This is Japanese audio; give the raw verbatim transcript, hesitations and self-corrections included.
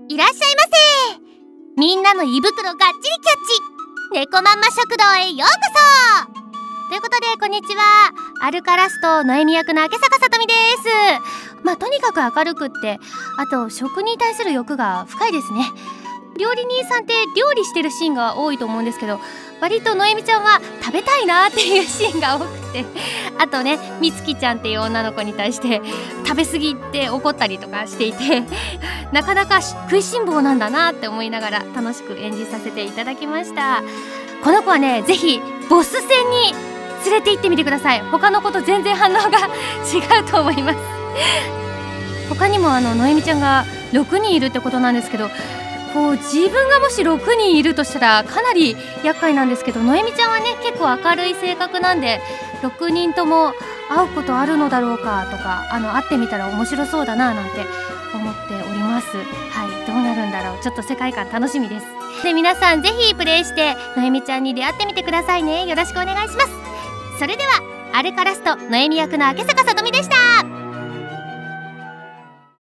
いらっしゃいませ。みんなの胃袋がっちりキャッチ、猫まんま食堂へようこそ。ということでこんにちは、アルカラストノエミ役の明坂さとみです。まあとにかく明るくって、あと食に対する欲が深いですね。料理人さんって料理してるシーンが多いと思うんですけど、割とノエミちゃんは食べたいなっていうシーンが多くて、あとね、みつきちゃんっていう女の子に対して食べ過ぎって怒ったりとかしていて、なかなか食いしん坊なんだなって思いながら楽しく演じさせていただきました。この子はね、ぜひボス戦に連れて行ってみてください。他の子と全然反応が違うと思います。他にもあのノエミちゃんがろくにんいるってことなんですけど、こう自分がもしろくにんいるとしたらかなり厄介なんですけど、ノエミちゃんはね結構明るい性格なんで、ろくにんとも会うことあるのだろうかとか、あの会ってみたら面白そうだななんて思っております。はい、どうなるんだろう、ちょっと世界観楽しみです。で、皆さんぜひプレイしてノエミちゃんに出会ってみてくださいね。よろしくお願いします。それではアルカラストノエミ役の明坂さとみでした。